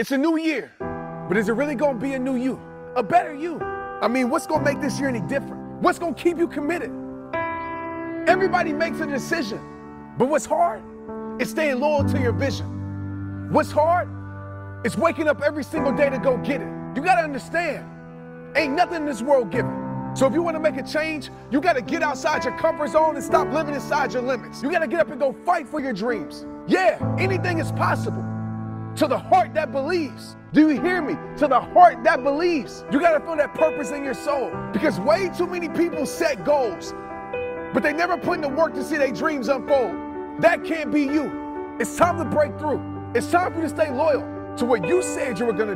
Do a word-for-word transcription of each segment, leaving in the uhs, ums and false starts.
It's a new year, but is it really gonna be a new you? A better you? I mean, what's gonna make this year any different? What's gonna keep you committed? Everybody makes a decision, but what's hard is staying loyal to your vision. What's hard is waking up every single day to go get it. You gotta understand, ain't nothing in this world given. So if you wanna make a change, you gotta get outside your comfort zone and stop living inside your limits. You gotta get up and go fight for your dreams. Yeah, anything is possible. To the heart that believes. Do you hear me? To the heart that believes. You gotta feel that purpose in your soul. Because way too many people set goals, but they never put in the work to see their dreams unfold. That can't be you. It's time to break through. It's time for you to stay loyal to what you said you were gonna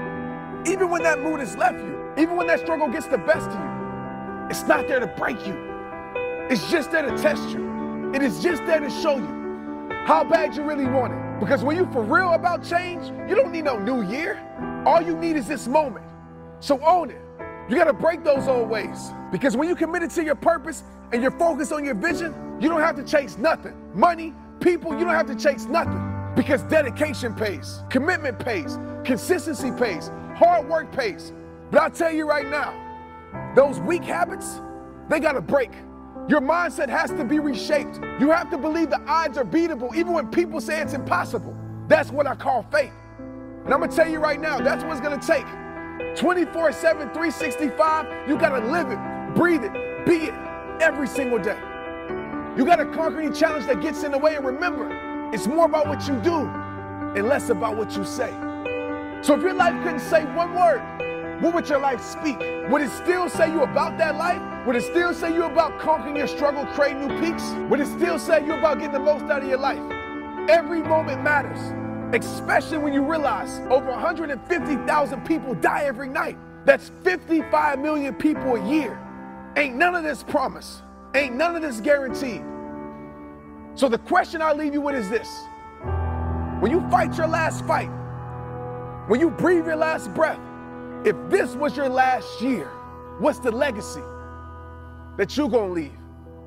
do. Even when that mood has left you, even when that struggle gets the best of you, it's not there to break you. It's just there to test you. It is just there to show you how bad you really want it. Because when you for real about change, you don't need no new year. All you need is this moment. So own it. You gotta break those old ways. Because when you committed to your purpose and you're focused on your vision, you don't have to chase nothing. Money, people, you don't have to chase nothing. Because dedication pays, commitment pays, consistency pays, hard work pays. But I'll tell you right now, those weak habits, they gotta break. Your mindset has to be reshaped. You have to believe the odds are beatable even when people say it's impossible. That's what I call faith. And I'm gonna tell you right now, that's what it's gonna take. twenty-four seven, three sixty-five, you gotta live it, breathe it, be it every single day. You gotta conquer any challenge that gets in the way, and remember, it's more about what you do and less about what you say. So if your life couldn't say one word, what would your life speak? Would it still say you about that life? Would it still say you about conquering your struggle, creating new peaks? Would it still say you about getting the most out of your life? Every moment matters, especially when you realize over one hundred fifty thousand people die every night. That's fifty-five million people a year. Ain't none of this promised. Ain't none of this guaranteed. So the question I leave you with is this. When you fight your last fight, when you breathe your last breath, if this was your last year, what's the legacy that you're gonna leave?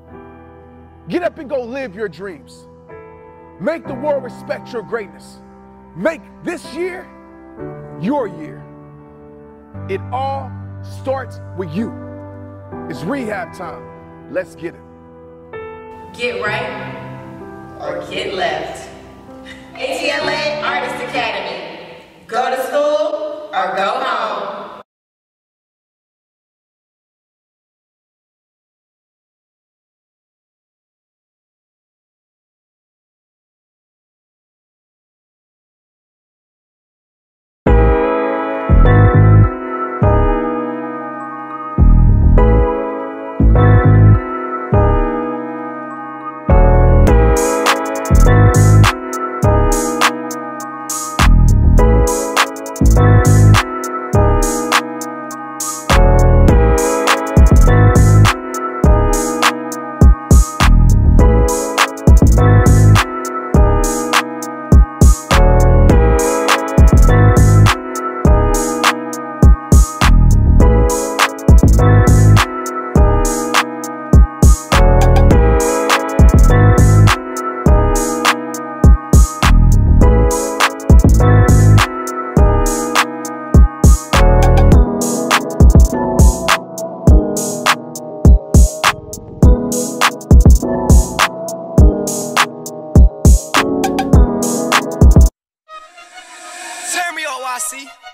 Get up and go live your dreams. Make the world respect your greatness. Make this year your year. It all starts with you. It's rehab time. Let's get it. Get right or get left. A T L A Artist Academy. Go to school or go home. I see.